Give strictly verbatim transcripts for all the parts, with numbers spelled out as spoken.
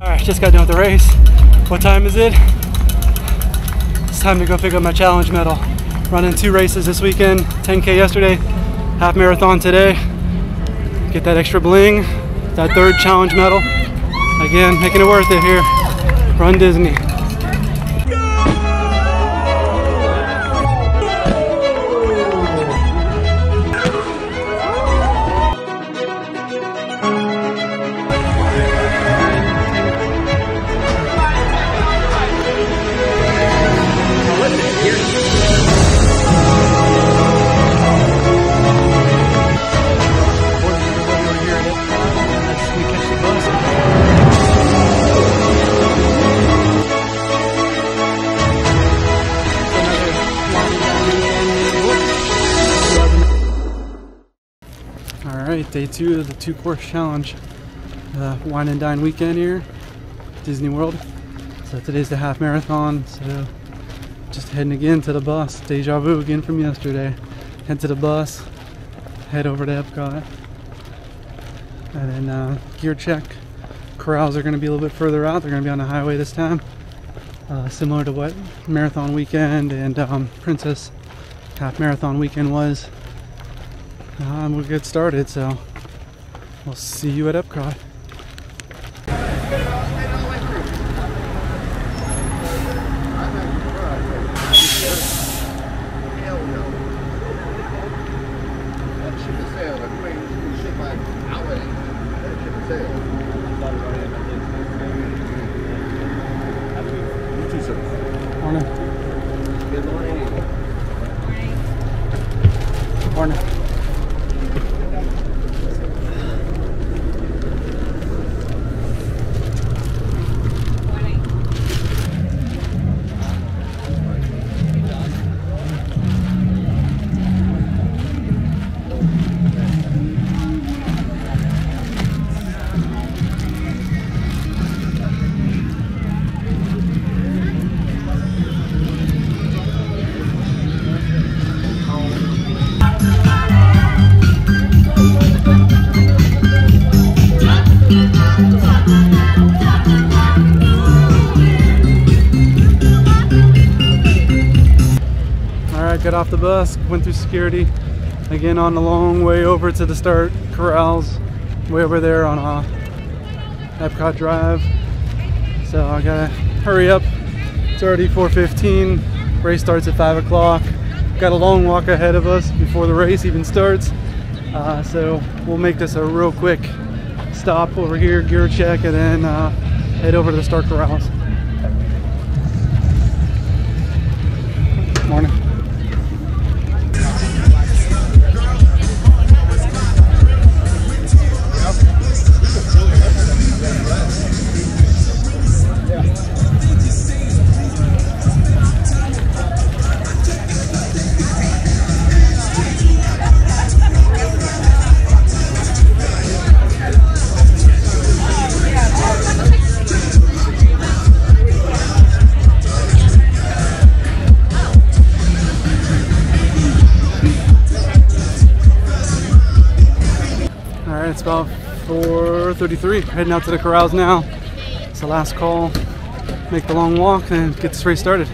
Alright, just got done with the race. What time is it? It's time to go pick up my challenge medal. Running two races this weekend, ten K yesterday, half marathon today. Get that extra bling, that third challenge medal. Again, making it worth it here. Run Disney. Alright, day two of the two course challenge. Uh, Wine and Dine weekend here, Disney World. So today's the half marathon, so just heading again to the bus. Deja vu again from yesterday. Head to the bus, head over to Epcot, and then uh, gear check. Corrals are going to be a little bit further out. They're going to be on the highway this time. Uh, similar to what Marathon Weekend and um, Princess Half Marathon Weekend was. Um, we'll get started, so we'll see you at Epcot. Morning. Good morning. Morning. Got off the bus, went through security, again on the long way over to the start corrals, way over there on uh, Epcot Drive. So I gotta hurry up. It's already four fifteen. Race starts at five o'clock. Got a long walk ahead of us before the race even starts. Uh, so we'll make this a real quick stop over here, gear check, and then uh, head over to the start corrals. Morning. It's about four thirty-three, heading out to the corrals now. It's the last call, make the long walk, and get this race started.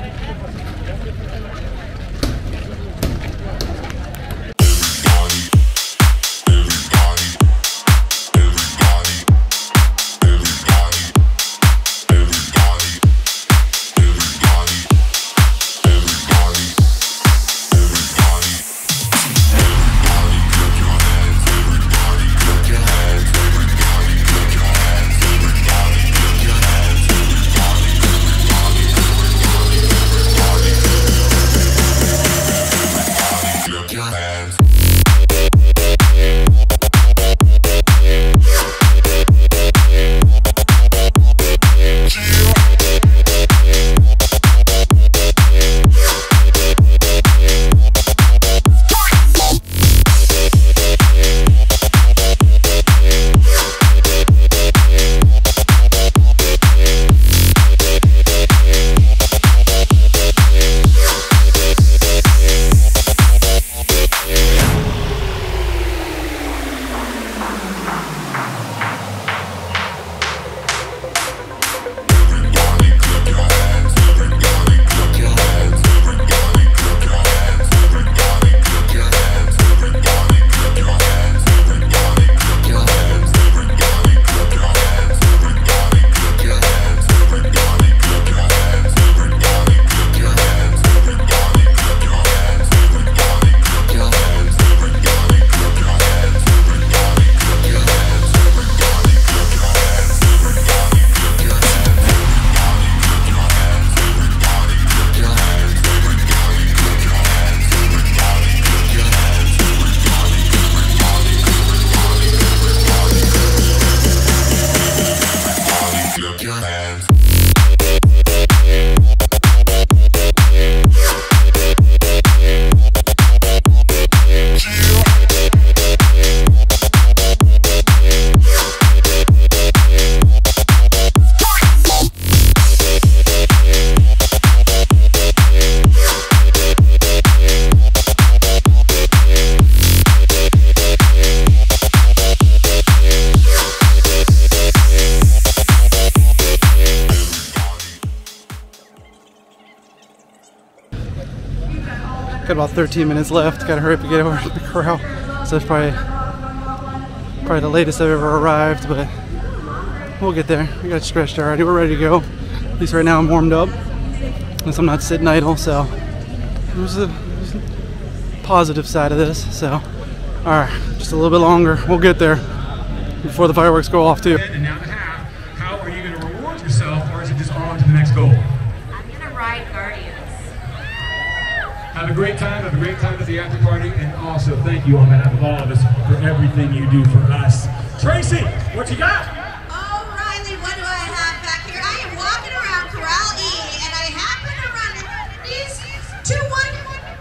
Got about thirteen minutes left. Gotta hurry up and get over to the corral. So it's probably probably the latest I've ever arrived, but we'll get there. We got stretched already. We're ready to go. At least right now I'm warmed up. Unless I'm not sitting idle, so there's a, there's a positive side of this. So, alright, just a little bit longer. We'll get there before the fireworks go off too. And now the half, how are you going to reward yourself, or is it just on to the next goal? I'm going to ride Guardians. Have a great time, have a great time at the after party, and also thank you on behalf of all of us for everything you do for us. Tracy, what you got? Oh, Riley, what do I have back here? I am walking around Corral E, and I happen to run these two one.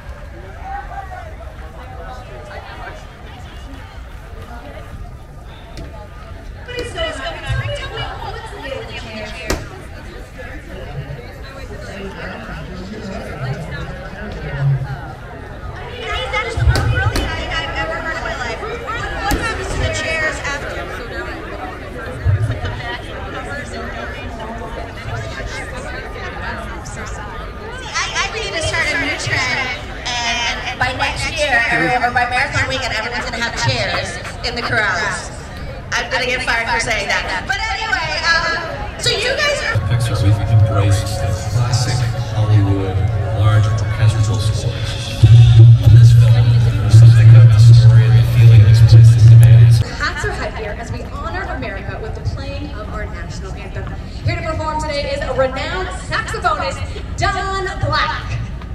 What is this? Tell me what's the deal with the chair? That is the most brilliant thing I've ever heard in my life. What happens to the chairs after? See, I, I need to start a new trend, and, and by next year, or by marathon weekend, everyone's going to have chairs in the corrals. I'm going to get fired for saying that. But anyway, um, so you guys are... Pixar, we've embraced the classic Hollywood large orchestral scores. This film was something of the story and the feeling this place demands. Hats are hype here as we honor America with the playing of our national anthem. Here to perform today is a renowned saxophonist, Don Black.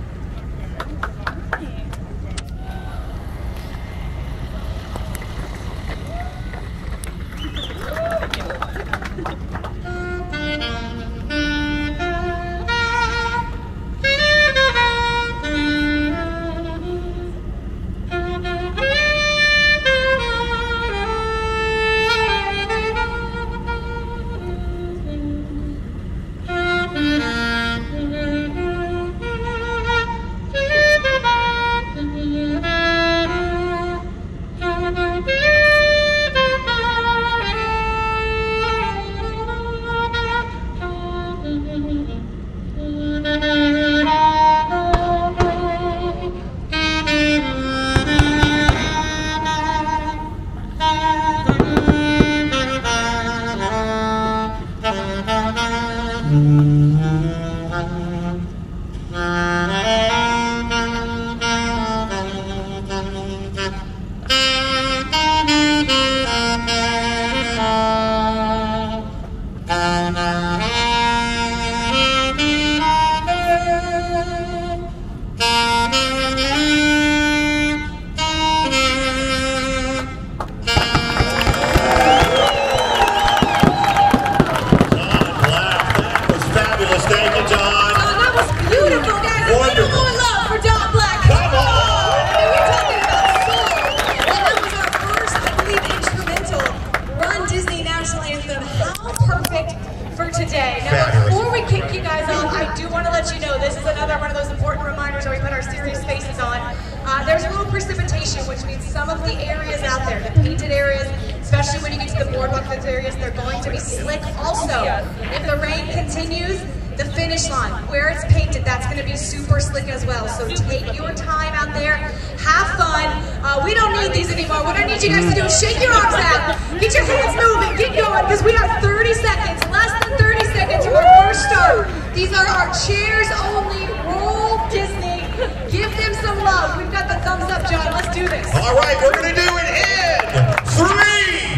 There's a little precipitation, which means some of the areas out there, the painted areas, especially when you get to the boardwalk areas, they're going to be slick. Also, if the rain continues, the finish line, where it's painted, that's going to be super slick as well. So take your time out there, have fun. Uh, we don't need these anymore. What I need you guys to do is shake your arms out, get your hands moving, get going, because we have thirty seconds, less than thirty seconds to our first start. These are our chairs only, roll Disney. Give them some love. We've got the thumbs up, John. Let's do this. All right, we're going to do it in three,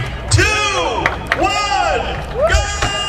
two, one, go!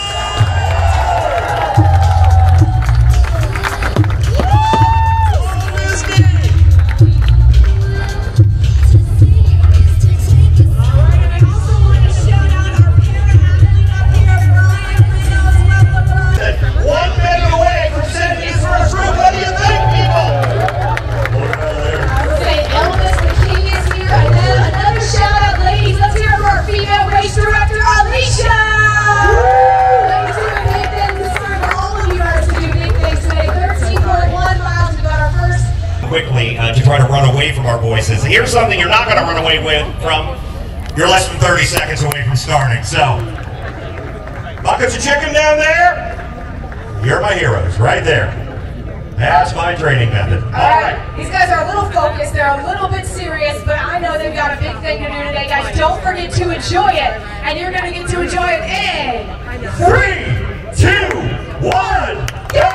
Quickly uh, to try to run away from our voices. Here's something you're not going to run away with from. You're less than thirty seconds away from starting. So, buckets of chicken down there. You're my heroes, right there. That's my training method. All right. These guys are a little focused, they're a little bit serious, but I know they've got a big thing to do today. Guys, don't forget to enjoy it, and you're going to get to enjoy it in Three, two, one, go!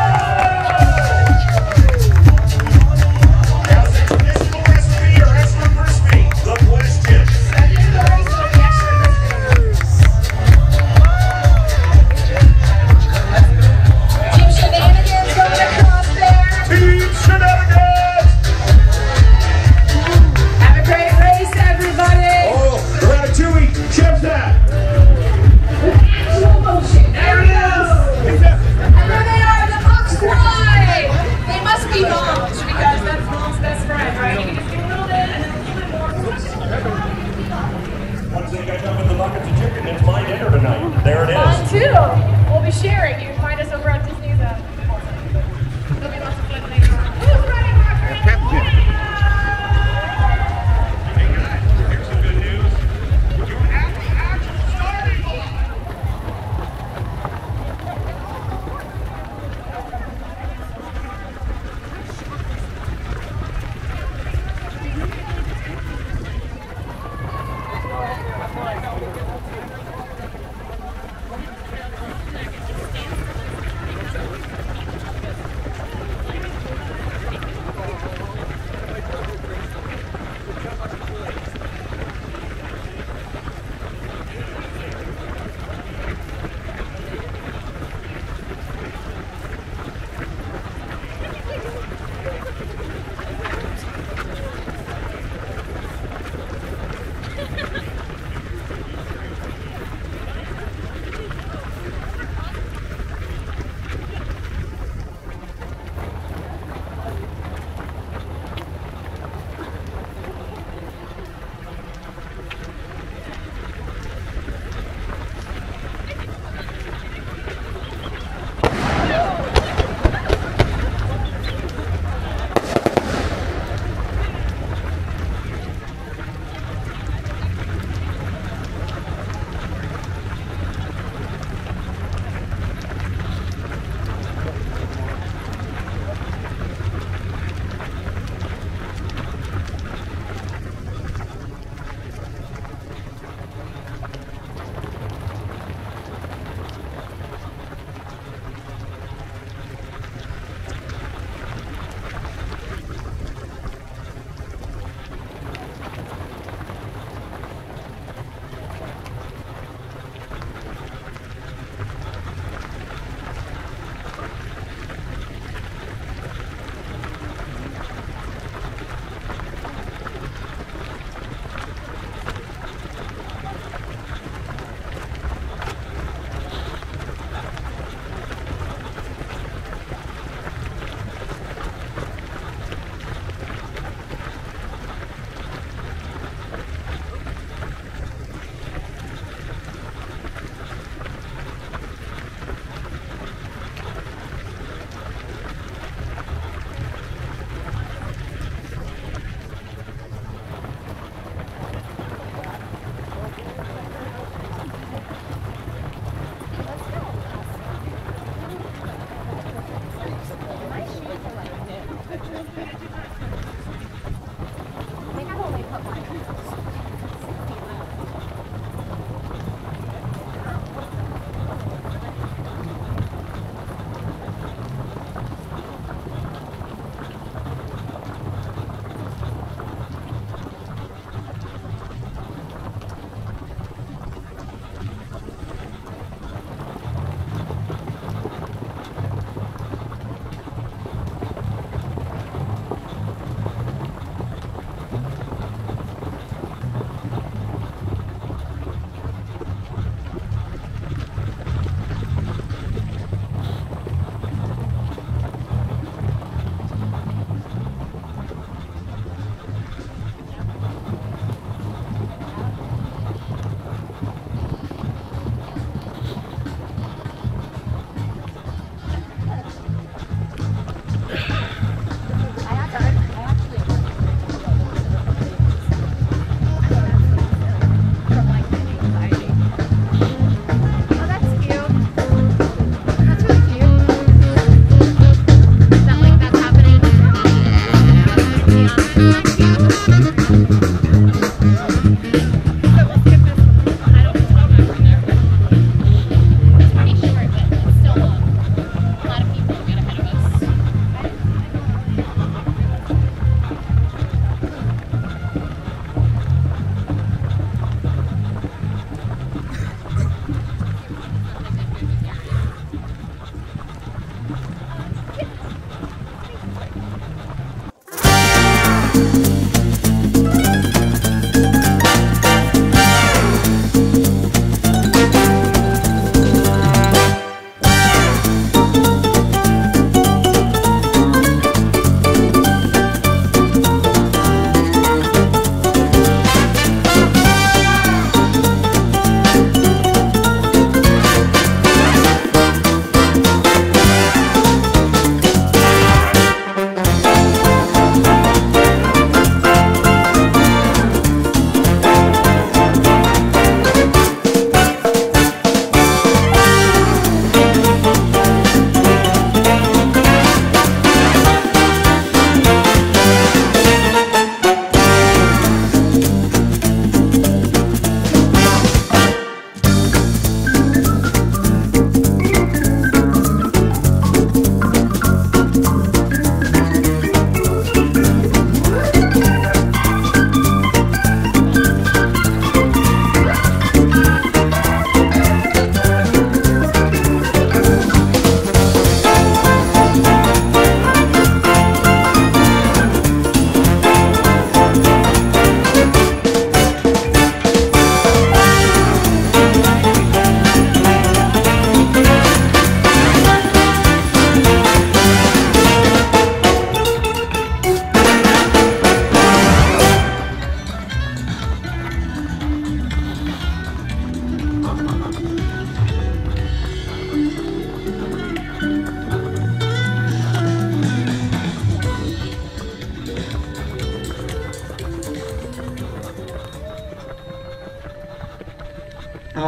How's the traditional recipe or extra crispy? The question. Team Shenanigans going across there. Team Shenanigans! Have a great race, everybody. Oh, Ratatouille, chef that! Actual motion. There it is. And there they are, the Bucks fly. They must be moms because that's mom's best friend, right? You can just get a little bit and then a little bit more. Once they get done with the buckets of chicken, it's my dinner tonight. There it is. Fun too. We'll be sharing. You can find us over at Disney's. Uh, There'll be lots of fun things. Who's running after it? Here's some good news. You have the action starting.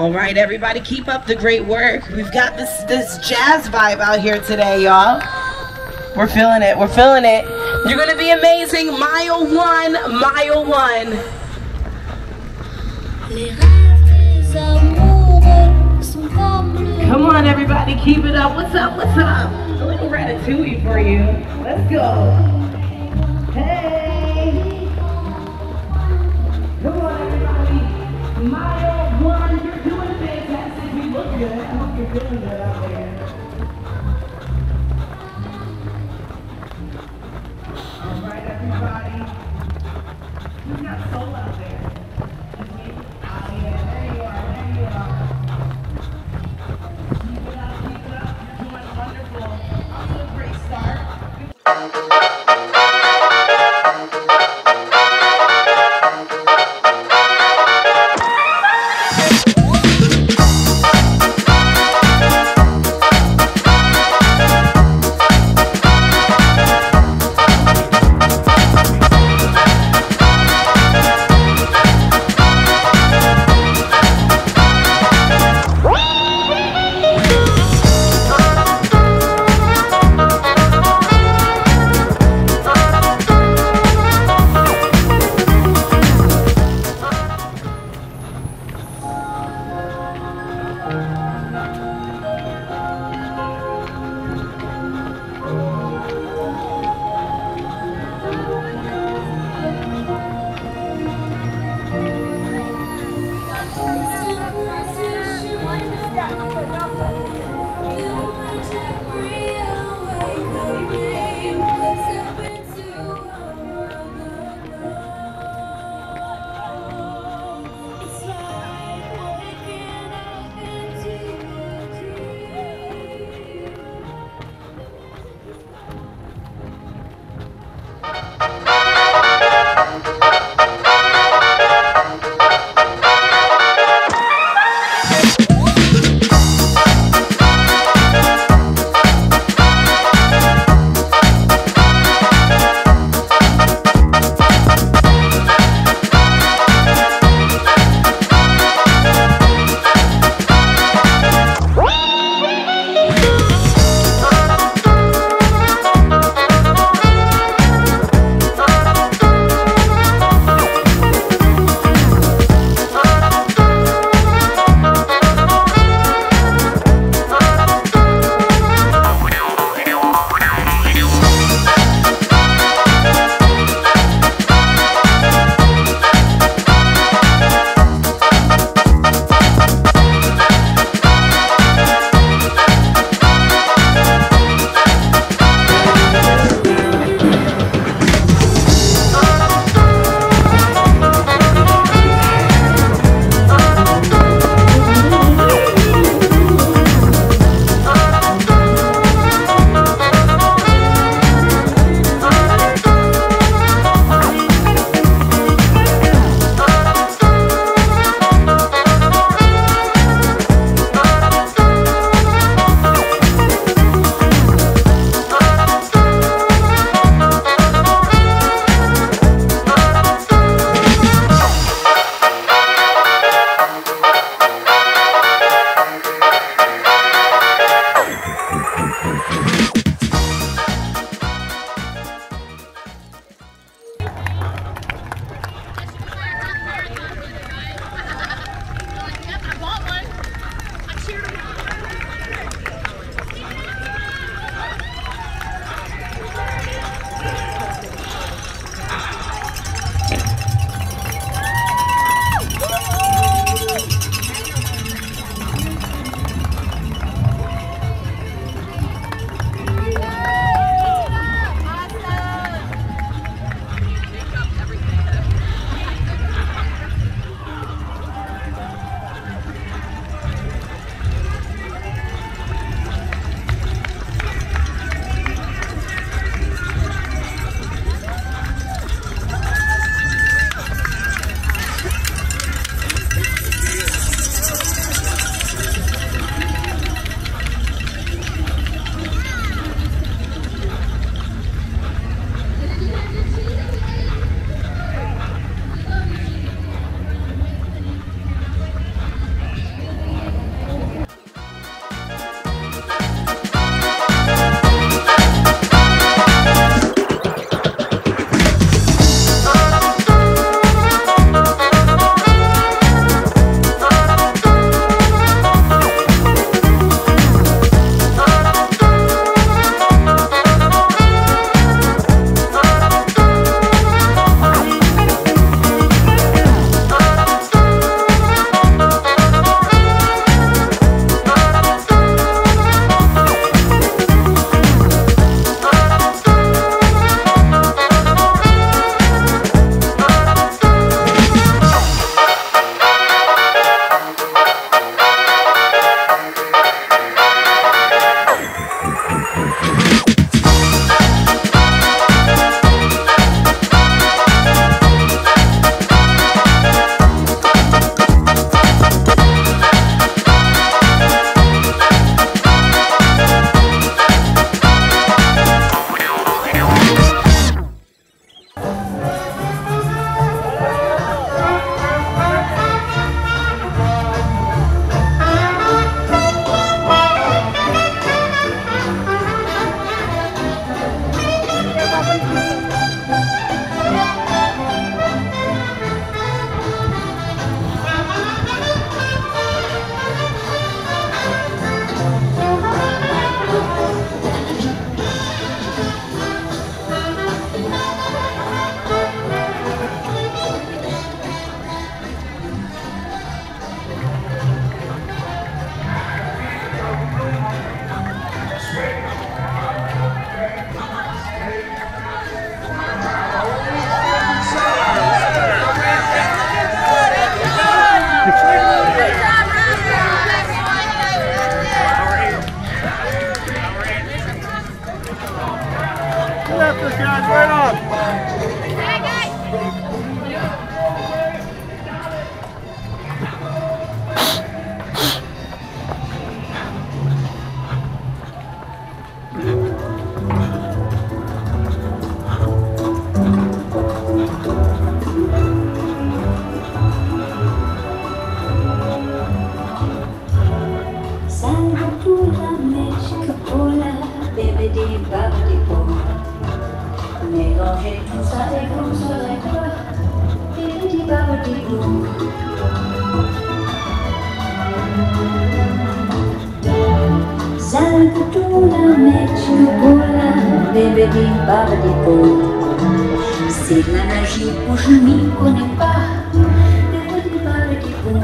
All right, everybody, keep up the great work. We've got this this jazz vibe out here today, y'all. We're feeling it. We're feeling it. You're gonna be amazing. Mile one, mile one. Come on, everybody, keep it up. What's up? What's up? A little ratatouille for you. Let's go. Hey. Come on, everybody. Mile one. You're doing fantastic. We look good. I hope you're feeling good out there. All right, everybody. Who's got soul out there? Oh, yeah. There you are. There you are. Keep it up. Keep it up. You're doing wonderful. Off to a great start. guys, right on. Mélangez tout ça et vous serez quoi? Bibidi babidi bou. Salvatula mechikola, bibidi babidi bou. C'est de la magie où je m'y connais pas. Bibidi babidi bou.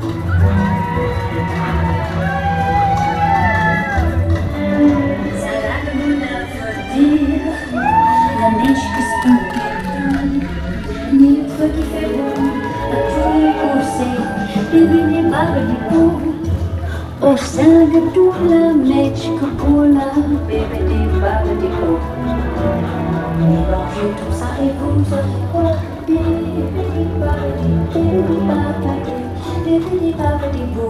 Salvatula veut dire la neige qui se pend, ni le feu qui fait bon, à tous les courses, bibidi babidi bou. Au sein de toute la neige que pour la bibidi babidi bou. Mélangez tout ça et vous aurez quoi? Bibidi babidi, bibidi babidi, bibidi babidi bou.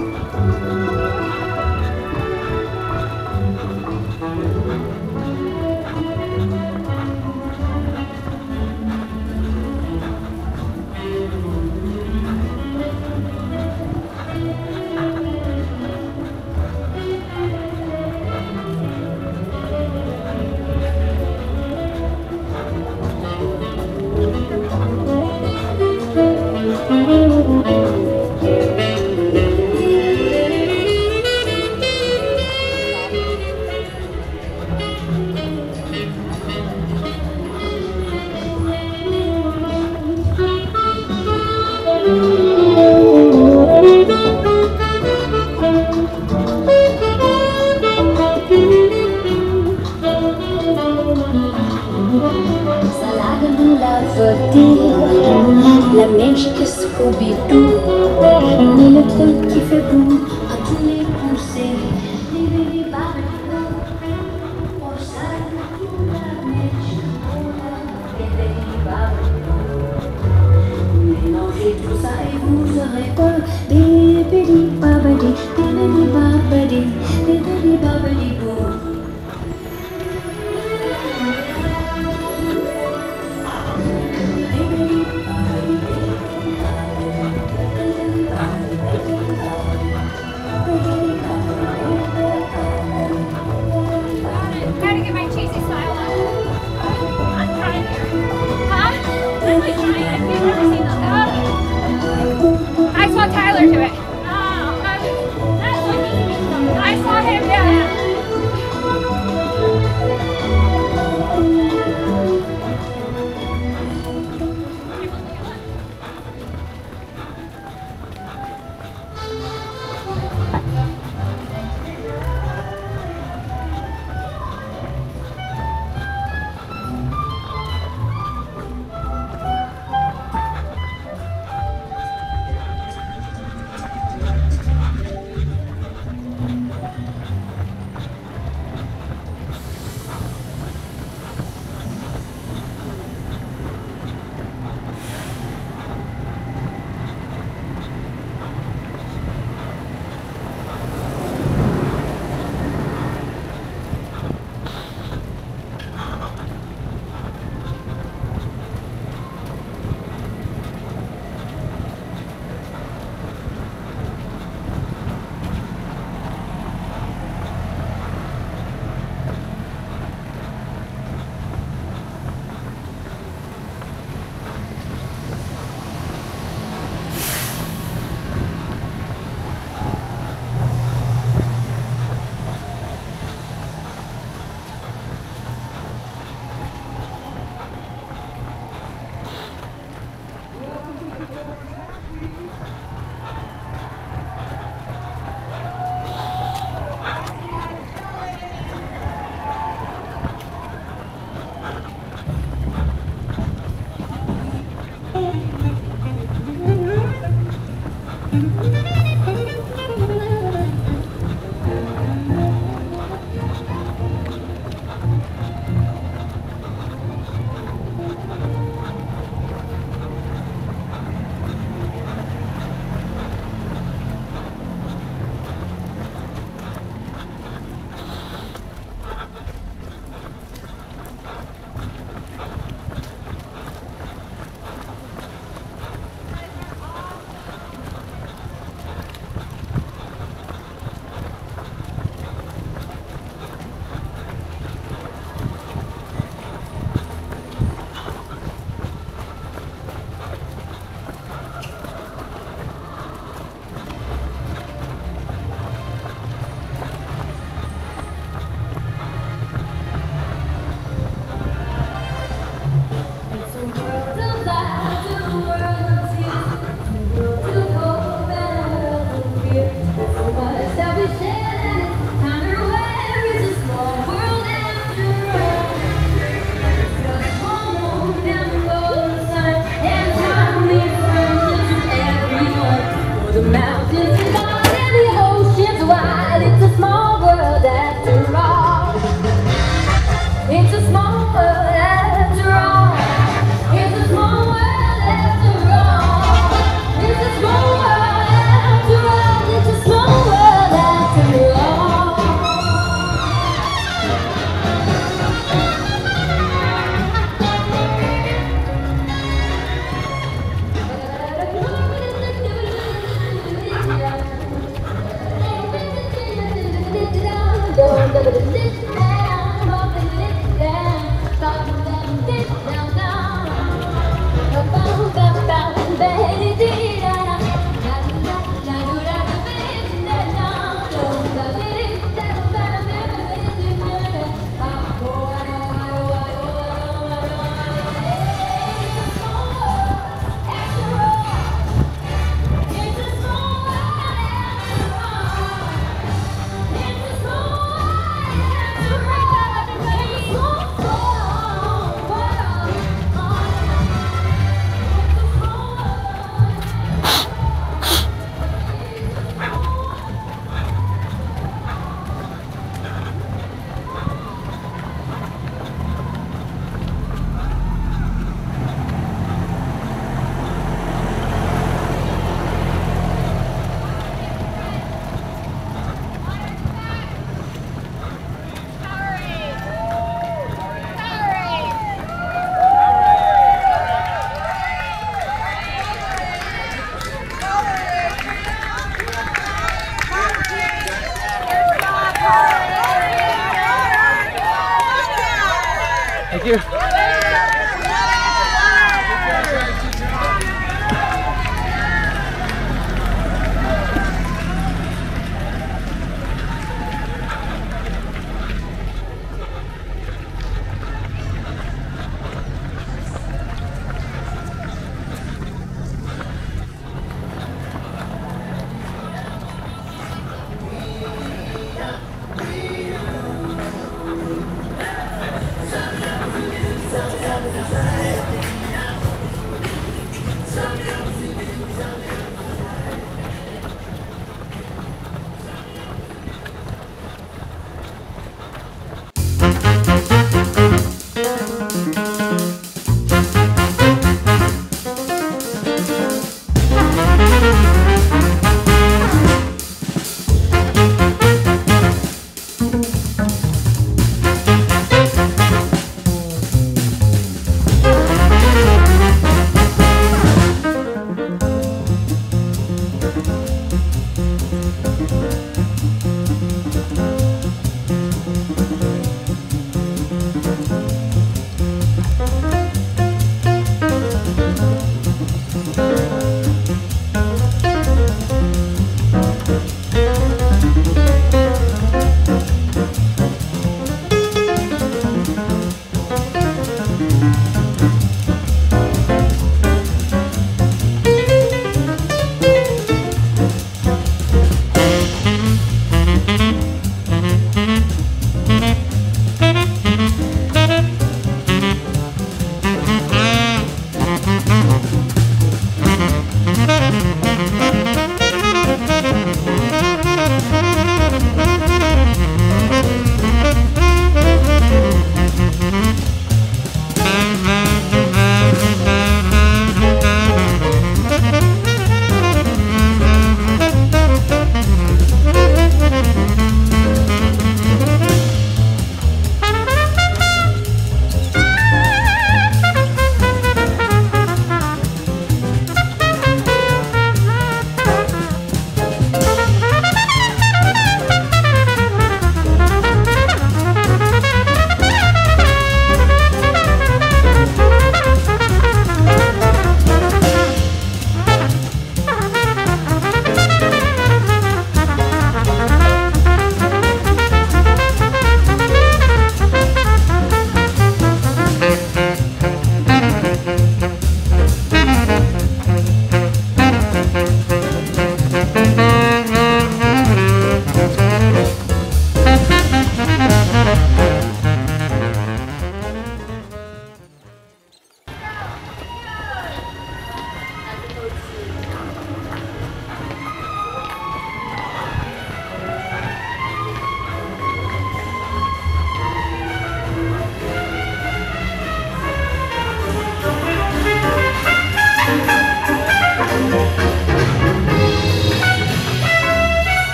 La neige qui se Scooby-Doo, ni le truc qui fait boum à tous les poussées. Bibidi babidi bou, au sein de toute la neige, bibidi babidi bou. Mélangez tout ça et vous aurez quoi? Bibidi babidi, bibidi babidi, bibidi babidi bou. I saw Tyler do it. Oh, Thank you. We'll be right back.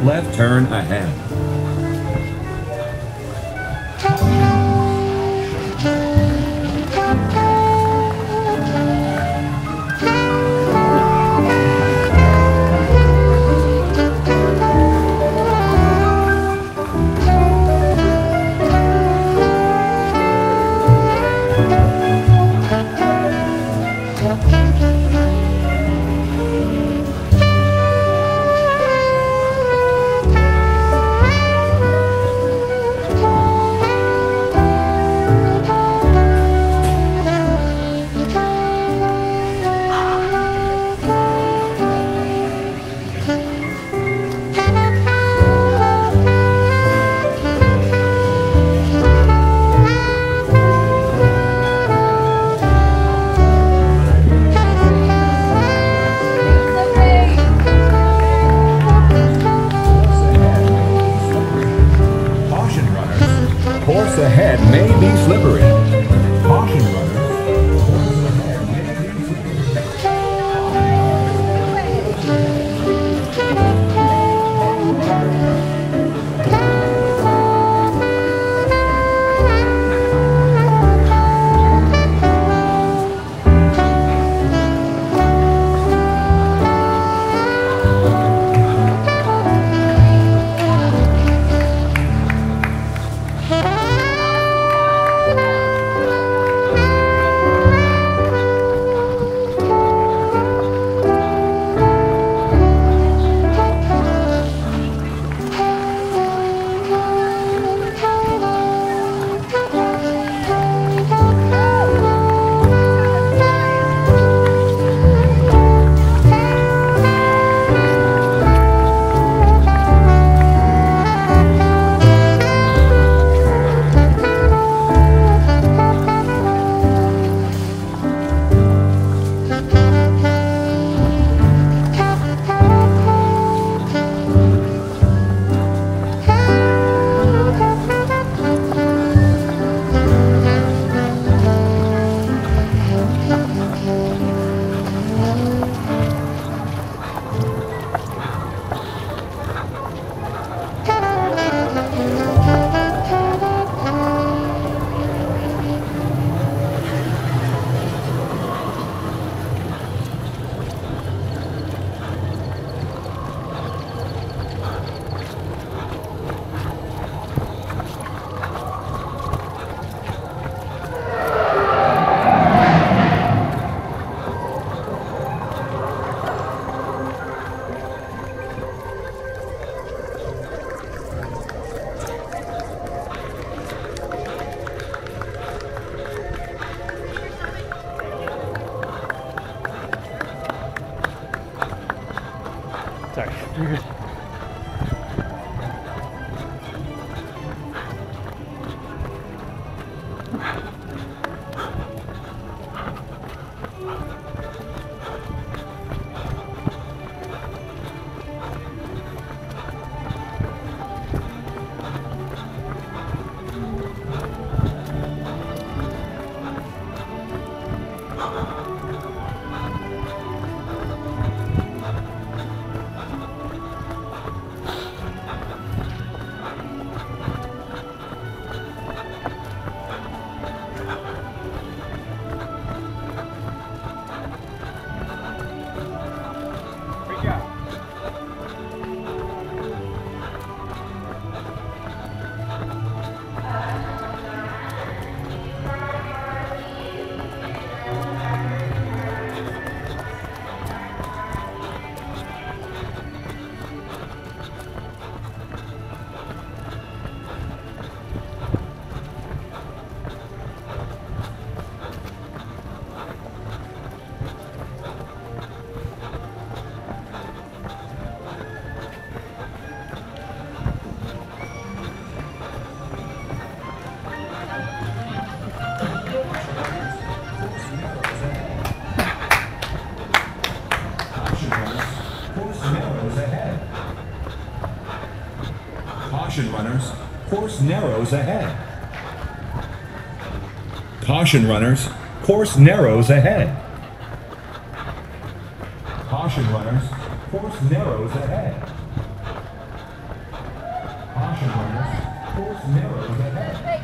left turn ahead. Course ahead may be slippery. Caution runners. Course ahead may be slippery. Sorry, you're good. Caution runners, course narrows ahead. Caution runners, course narrows ahead. Caution runners, course narrows ahead. narrows ahead.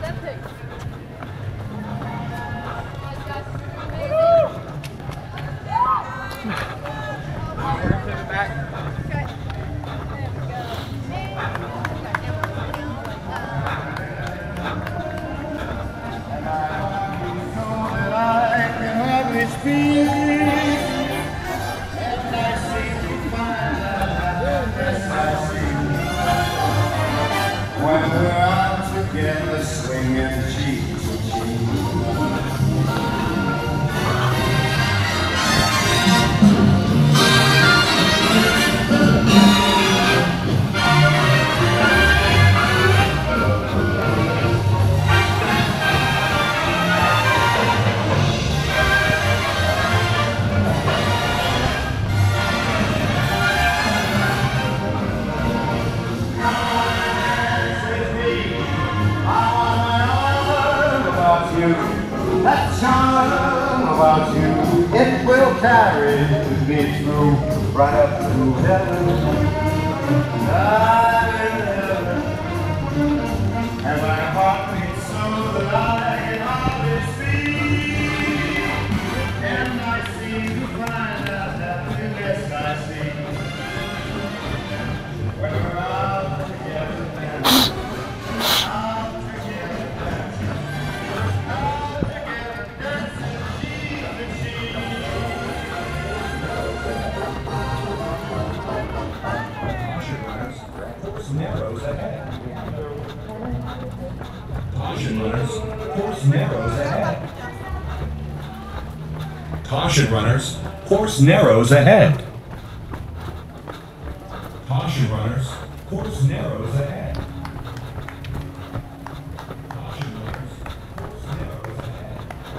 When we're out together, swinging cheek to cheek. That charm about you, it will carry me through, right up to heaven. I will heaven, and my heart beats so that I can hardly speak. And I seem to find out that the less I see, when we're out together, dancing, out together, dancing. Narrows ahead. Caution runners, course narrows ahead. Caution runners, course narrows ahead. Caution runners, course narrows ahead. Caution runners, course narrows ahead.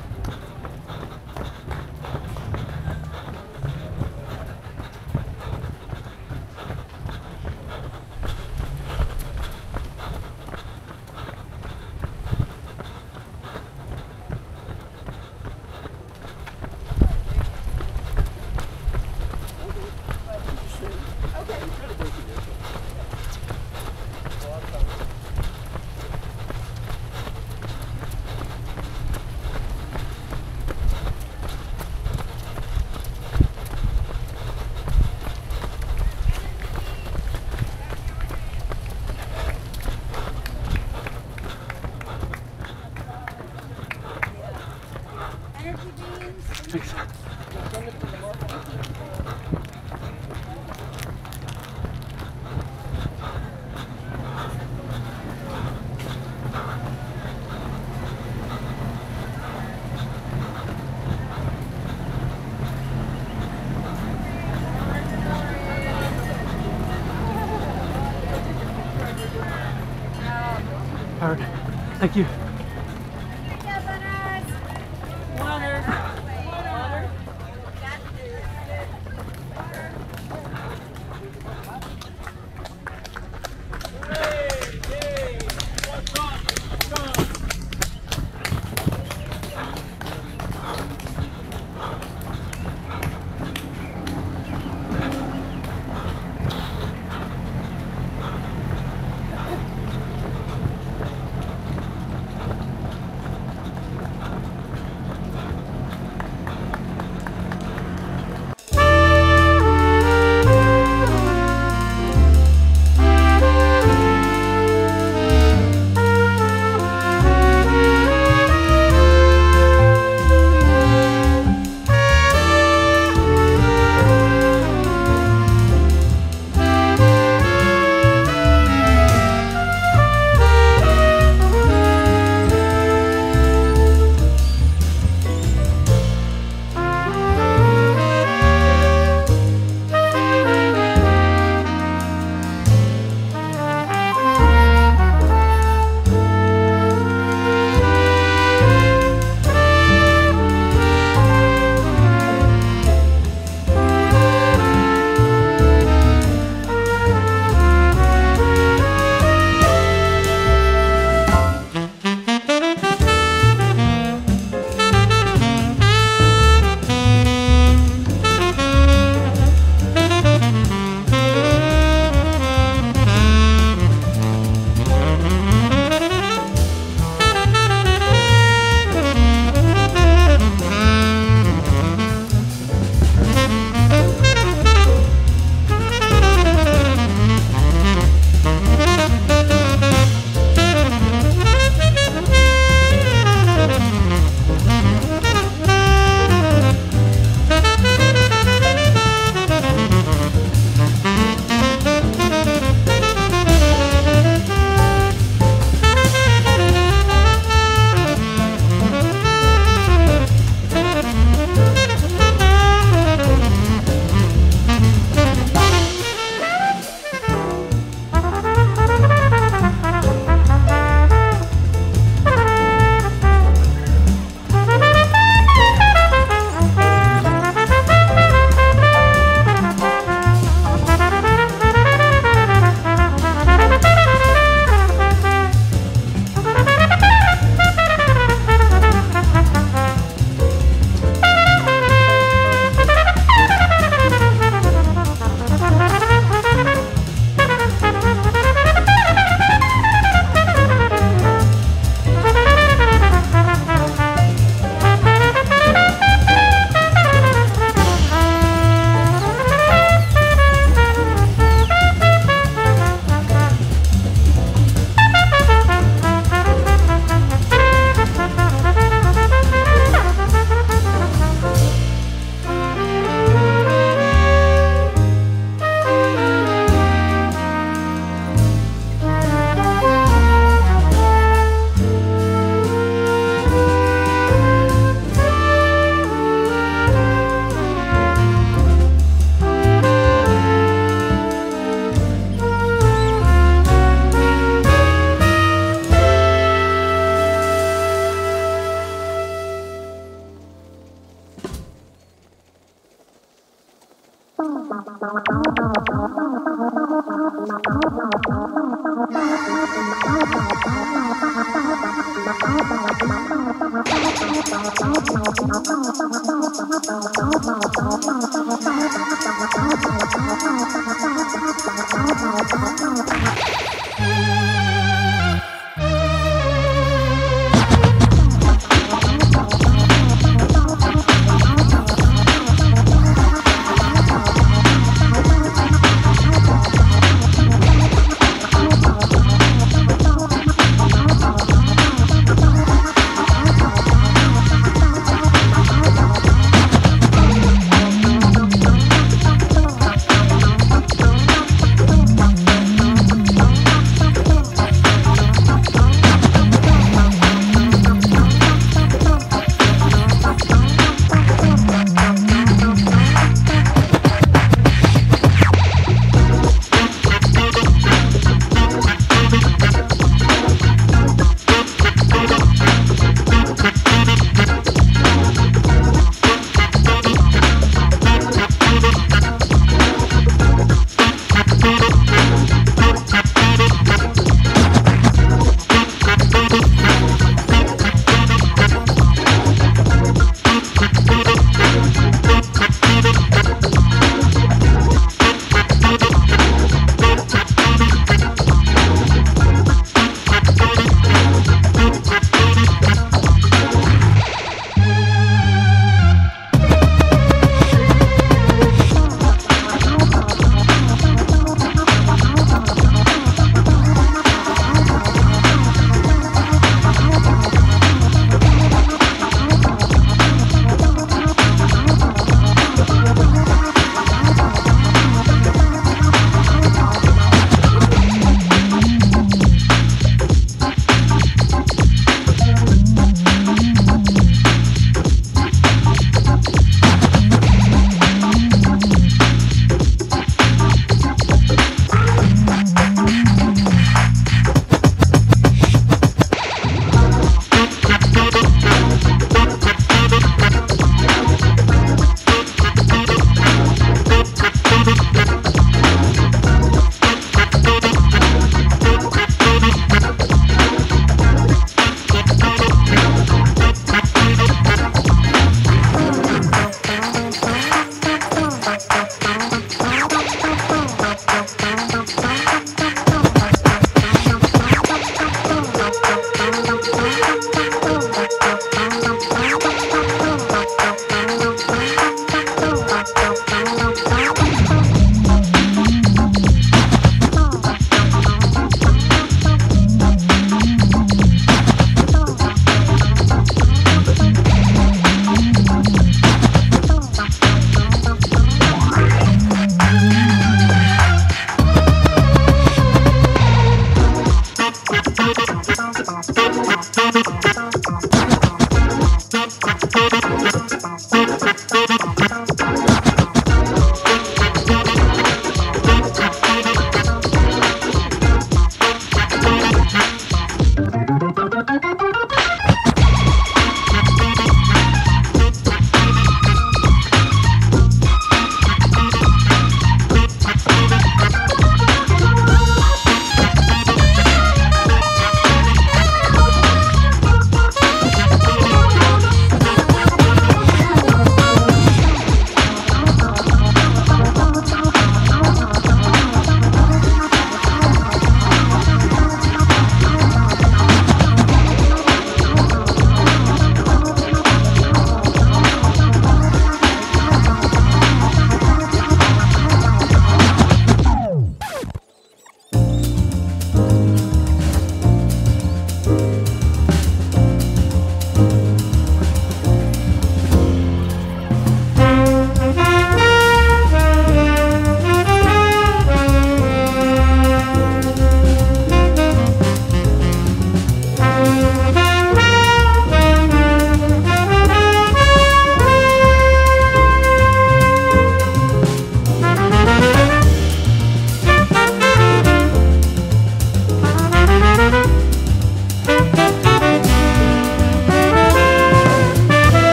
Thanks. All right. Thank you.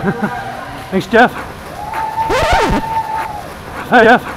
Thanks, Jeff. Hi, Jeff.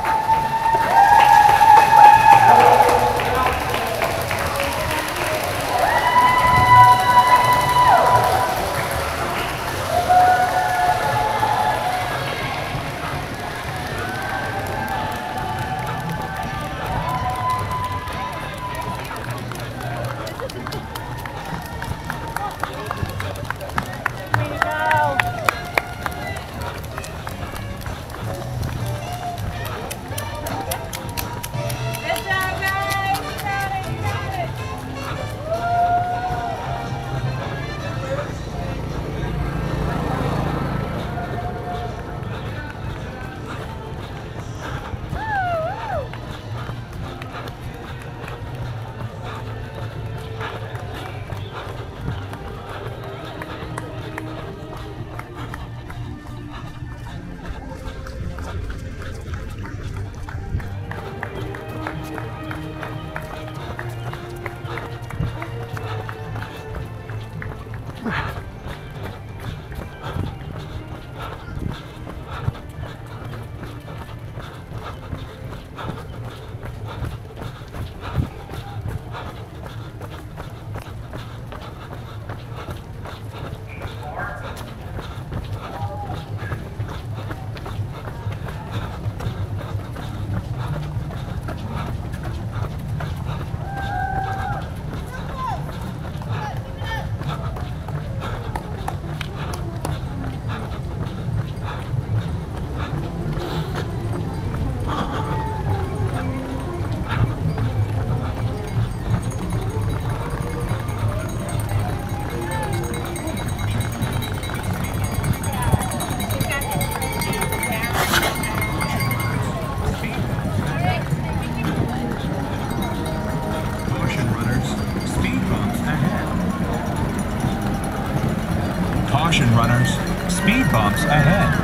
Caution runners, speed bumps ahead.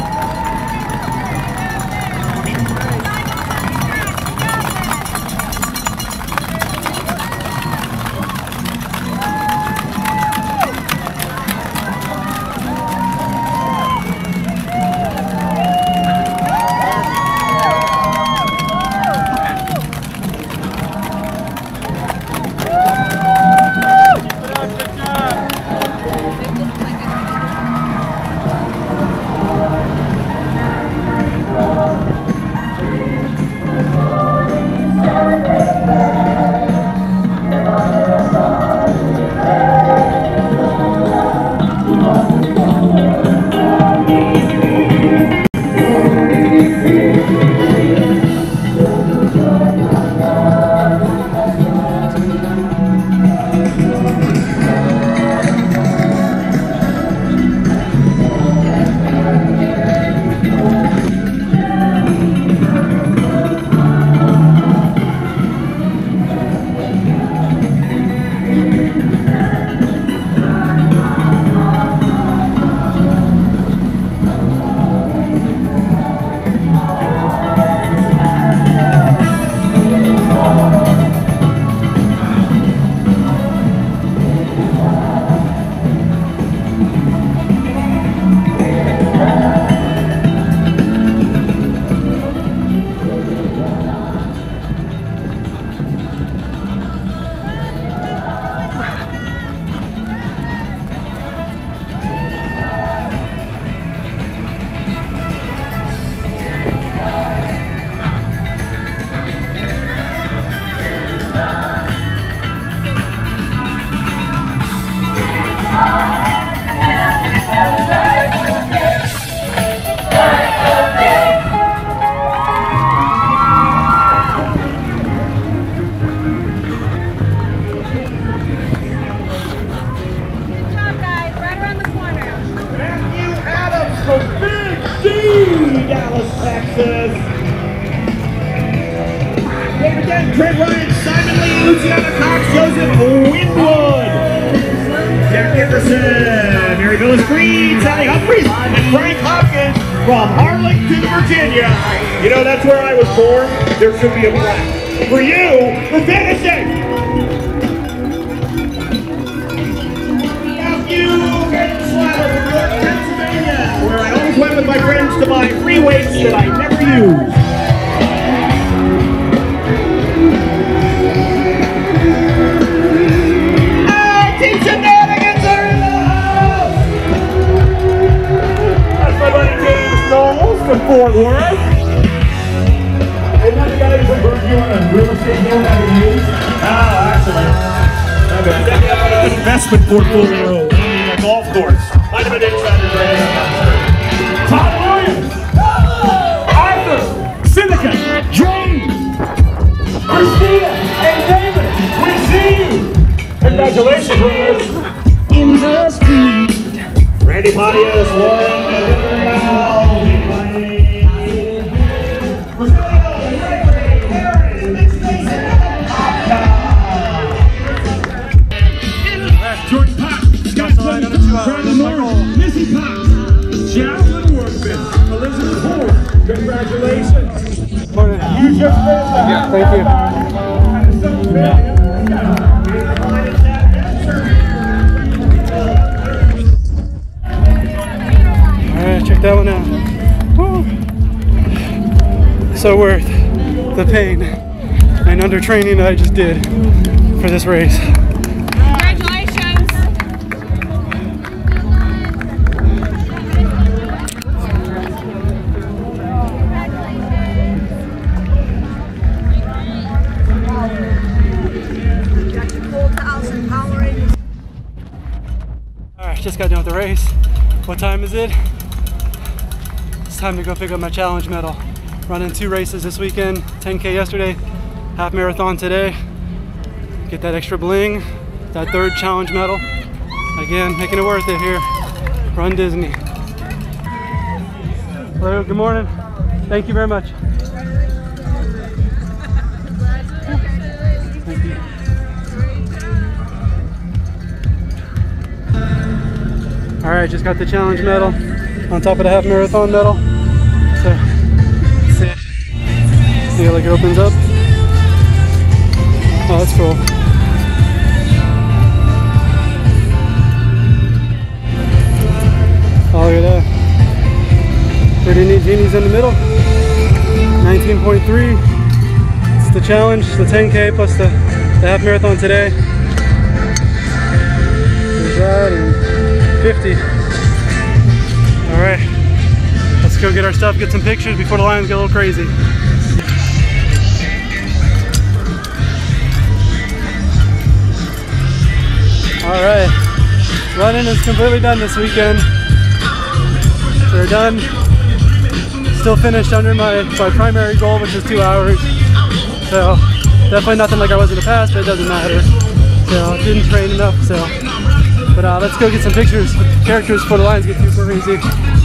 Trent Ryan, Simon Lee, Luciana Cox, Joseph Winwood, Jack Dickerson, Mary Phyllis Green, Sally Humphries, and Frank Hopkins from Arlington, Virginia. You know, that's where I was born. There should be a plaque for you for finishing. Now you get slattered with your investment portfolio owning a golf course. Vitamin Insider training sponsor. Todd Williams, Arthur, Seneca, James, Christina, and David. We see you. Congratulations, winners. In the street. Randy Pontius, Lauren, George Pop, Scott Clement, Brandon Lawrence, Missy Pop, Jacqueline Workman, Elizabeth Ford. Congratulations. Morning. You just made that. Yeah, thank you. Alright, check that one out. Woo. So worth the pain and under training that I just did for this race. Alright, just got done with the race. What time is it? It's time to go pick up my challenge medal. Running two races this weekend, ten K yesterday, half marathon today. Get that extra bling, that third challenge medal. Again, making it worth it here. Run Disney. Hello, good morning. Thank you very much. Thank you. All right, just got the challenge medal on top of the half marathon medal. So, see, see how like it opens up. Oh, that's cool. Oh, look at that. Pretty neat genies in the middle. nineteen point three. It's the challenge, the ten K plus the, the half marathon today. There's that and fifty. All right, let's go get our stuff, get some pictures before the lines get a little crazy. All right, running is completely done this weekend. We're done. Still finished under my, my primary goal, which is two hours. So definitely nothing like I was in the past, but it doesn't matter. So I didn't train enough, so. But uh, let's go get some pictures with the characters before the lines get too crazy.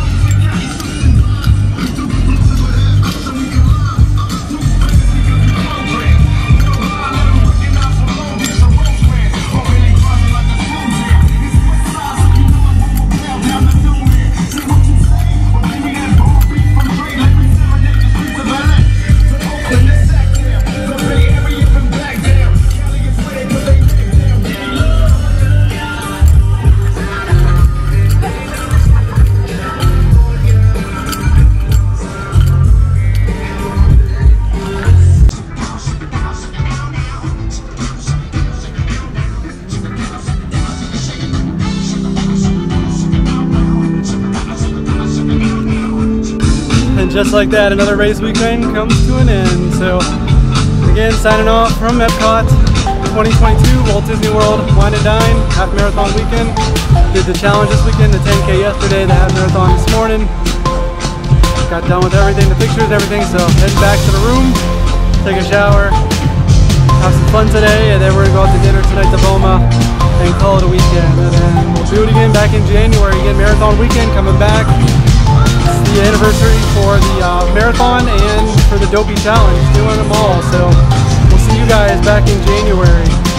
Just like that, another race weekend comes to an end. So again, signing off from Epcot twenty twenty-two, Walt Disney World Wine and Dine Half Marathon weekend. Did the challenge this weekend, the ten K yesterday, the half marathon this morning. Got done with everything, the pictures, everything. So heading back to the room, take a shower, have some fun today, and then we're gonna go out to dinner tonight to Boma and call it a weekend. And then we'll do it again back in January. Again, marathon weekend coming back. The anniversary for the uh, marathon and for the Dopey Challenge, doing them all. So we'll see you guys back in January.